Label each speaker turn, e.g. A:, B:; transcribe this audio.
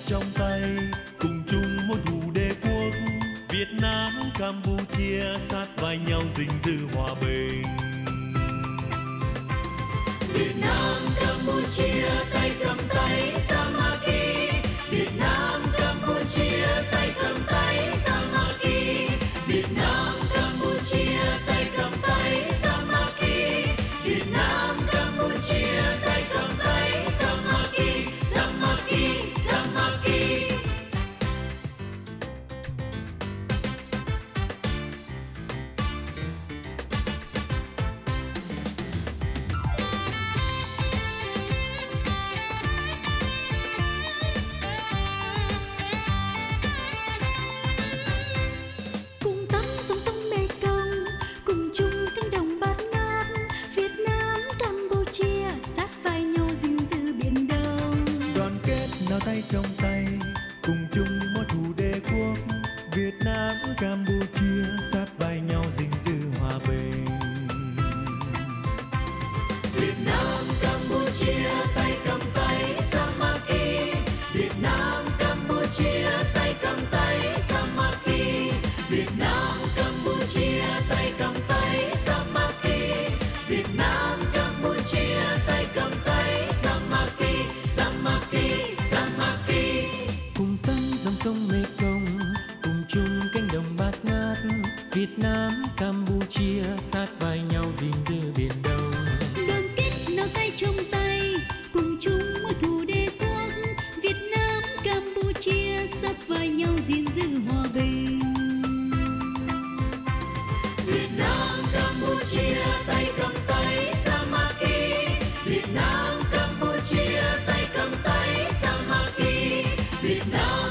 A: trong tay, cùng chung một thủ đế quốc. Việt Nam, Campuchia sát vai nhau gìn giữ hòa bình.
B: Việt Nam, Campuchia tay cầm tay Samaki. Việt Nam, Campuchia tay cầm tay Samaki. Việt Nam, Campuchia tay cầm tay Samaki. Việt Nam, Campuchia tay cầm tay Samaki. Samaki, Samaki.
C: Cùng tắm sông sông Mekong, cùng chung cánh đồng bát ngát. Việt Nam, Campuchia sát vai nhau gìn giữ biển Đông.
A: Đoàn kết nào tay trong tay, cùng chung một thủ đế quốc. Việt Nam, Campuchia sát vai nhau gìn giữ hòa bình.
B: Việt Nam, Campuchia tay cầm tay Samaki. Việt Nam, Campuchia tay cầm tay Samaki. Việt Nam, Campuchia tay cầm tay Samaki. Việt Nam, Campuchia tay cầm tay Samaki. Samaki, Samaki.
D: Cùng tắm dòng sông Mekong, cùng chung cánh đồng bát ngát. Việt Nam, Campuchia sát vai nhau gìn giữ biển Đông.
C: Đoàn kết nào tay trong tay, cùng chung một thủ đế quốc. Việt Nam, Campuchia sát vai nhau gìn giữ hòa bình.
B: Việt Nam, Campuchia tay cầm tay Samaki. Việt Nam, Campuchia tay cầm tay Samaki. Việt Nam,